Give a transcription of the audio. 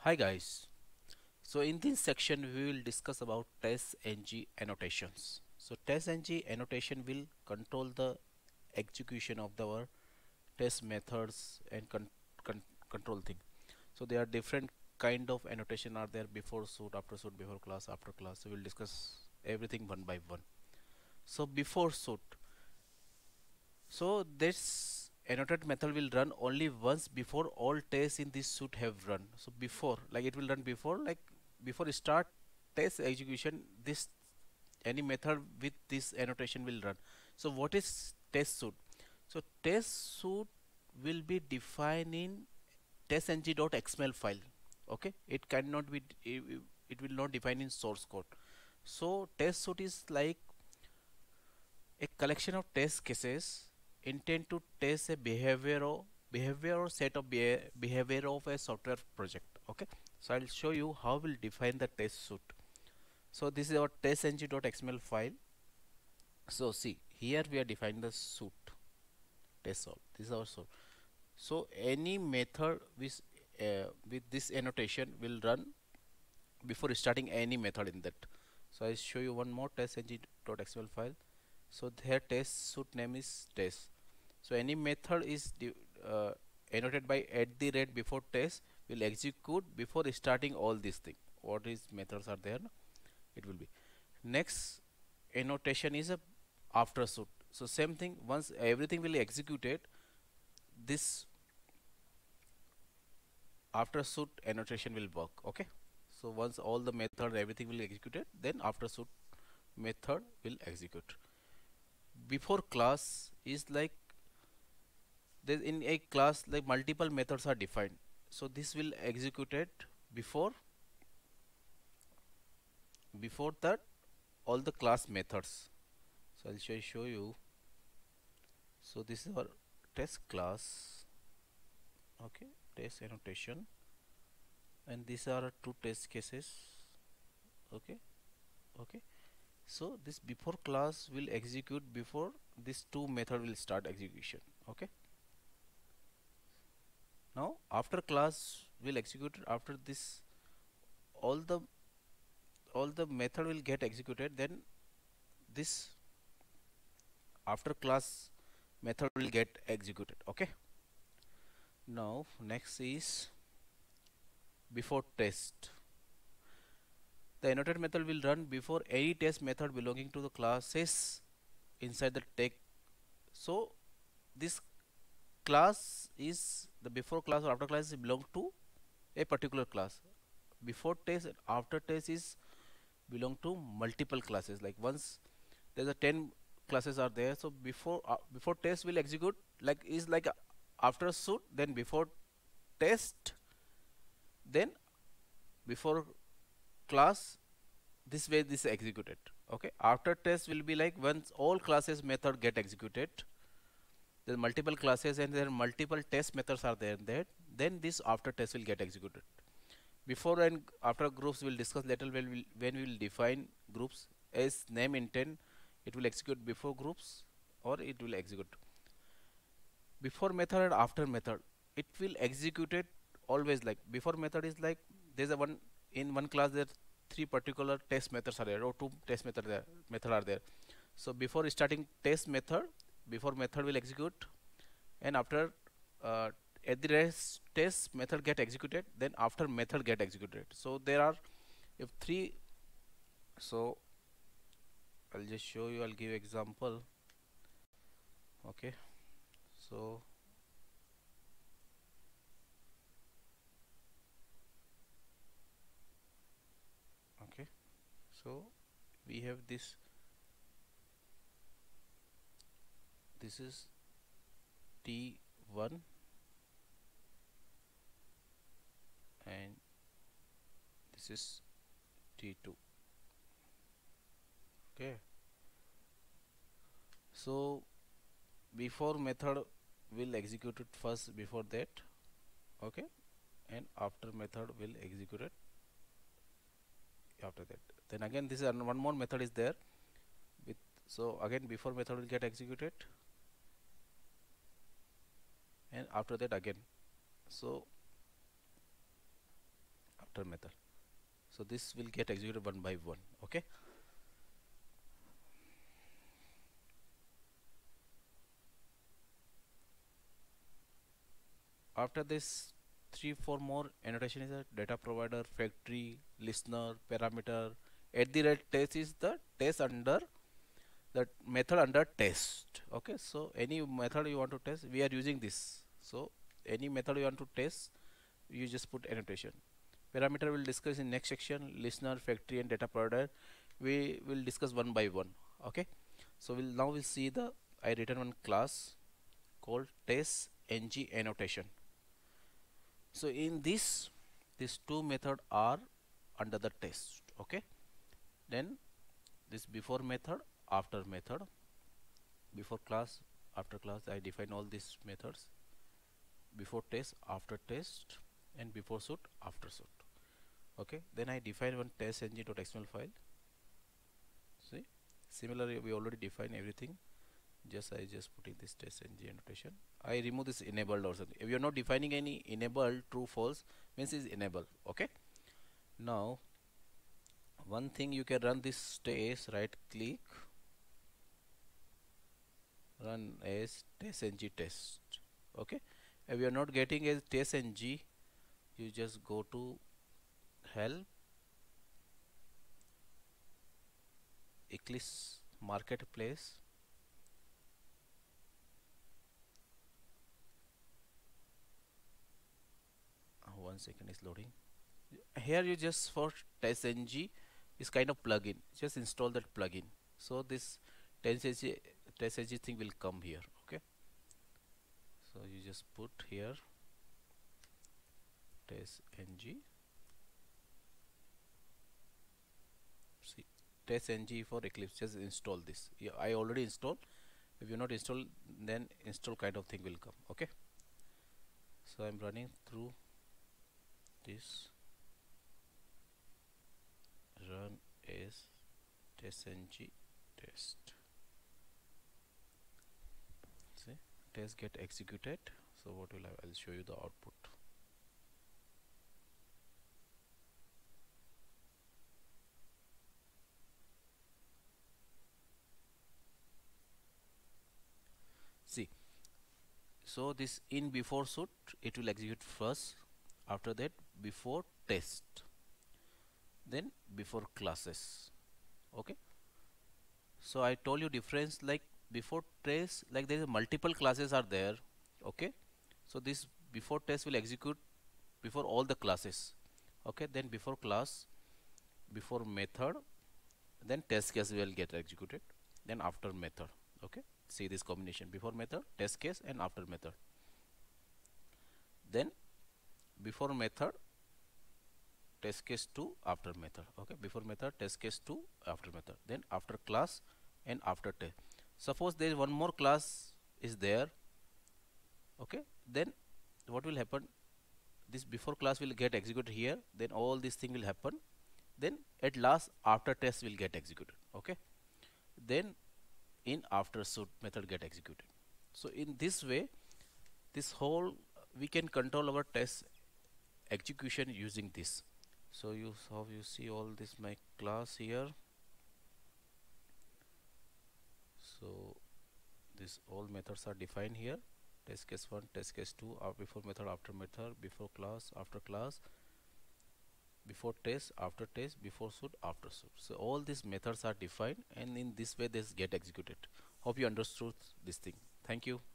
Hi guys. So in this section we will discuss about TestNG annotations. So TestNG annotation will control the execution of our test methods and control thing. So there are different kind of annotation are there: before suit, after suit, before class, after class. So we'll discuss everything one by one. So before suit. So this annotate method will run only once before all tests in this suite have run. So before, like it will run before, like before start test execution, this any method with this annotation will run. So what is test suite? So test suite will be defined in testng.xml file. Okay, it cannot be it will not define in source code. So test suite is like a collection of test cases intend to test a behavior or set of behavior of a software project. Okay, so I'll show you how we'll define the test suite. So this is our testng.xml file. So see, here we are defining the suite test all. This is our suite. So any method with this annotation will run before starting any method in that. So I'll show you one more testng.xml file. So here test suite name is test. So any method is annotated by @ before test will execute before starting all these things. What is methods are there? It will be. Next annotation is a after suit. So same thing, once everything will executed, this after suit annotation will work. Okay. So once all the method everything will executed, then after suit method will execute. Before class is like there in a class like multiple methods are defined, so this will executed before that all the class methods. So I'll show you. So this is our test class. Okay, test annotation, and these are two test cases. Okay. Okay, so this before class will execute before this two method will start execution. Okay, now after class will execute after this all the method will get executed, then this after class method will get executed. Okay, now next is before test. The annotated method will run before any test method belonging to the classes inside the tag. So this class is the before class or after class belong to a particular class. Before test and after test is belong to multiple classes. Like once there's a 10 classes are there, so before test will execute like is like after suit, then before test, then before class, this way this is executed. Okay, after test will be like once all classes method get executed, there are multiple classes and there are multiple test methods are there, then this after test will get executed. Before and after groups we'll discuss later when we will define groups as name intent. It will execute before groups or it will execute before method and after method. It will execute it always. Like before method is like there's a one in one class there three particular test methods are there or two test method are there. So before starting test method, before method will execute, and after uh, at the rest test method get executed, then after method get executed. So there are if three. So I'll just show you, I'll give example. Okay, so okay, so we have this is T1 and this is T2. Okay, so before method will execute it first before that. Okay, and after method will execute it after that. Then again this is one more method is there with, so again before method will get executed and after that again. So after method. So this will get executed one by one. Okay. After this, 3 4 more annotation is a data provider, factory, listener, parameter. At the rate test is the test under that method under test. Okay, so any method you want to test, we are using this. So any method you want to test, you just put annotation. Parameter will discuss in next section. Listener, factory, and data provider we will discuss one by one. Okay, so we'll see the I written one class called test ng annotation. So in this, these two method are under the test. Okay, then this before method, after method, before class, after class. I define all these methods: before test, after test, and before shoot, after shoot. Okay, then I define one test ng.xml file. See, similarly we already define everything. I just putting this test ng annotation. I remove this enabled or something. If you're not defining any enabled, true false means is enabled. Okay, now one thing, you can run this test, right click, run as test ng test. Okay, if you are not getting a test ng, you just go to help, Eclipse marketplace, one second is loading. Here you just for test ng is kind of plugin, just install that plugin. So this test ng thing will come here. Okay, so you just put here test ng. See, test ng for Eclipse, just install this. Yeah, I already installed. If you not install, then install kind of thing will come. Okay, so I'm running through this, run as test ng test. See, test get executed. So what will I'll show you the output. See, so this in before shoot, it will execute first, after that before test, then before classes. Okay, so I told you difference, like before test, like there is multiple classes are there. Okay, so this before test will execute before all the classes. Okay, then before class, before method, then test case will get executed, then after method. Okay, see this combination: before method, test case, and after method. Then before method, test case 2, after method. Okay, before method, test case 2, after method, then after class and after test. Suppose there is one more class is there. Okay, then what will happen, this before class will get executed here, then all this thing will happen, then at last after test will get executed. Okay, then in after shoot method get executed. So in this way, this whole we can control our test execution using this. So you see all this my class here. So this all methods are defined here: test case 1, test case 2, before method, after method, before class, after class, before test, after test, before shoot, after shoot. So all these methods are defined, and in this way this get executed. Hope you understood this thing. Thank you.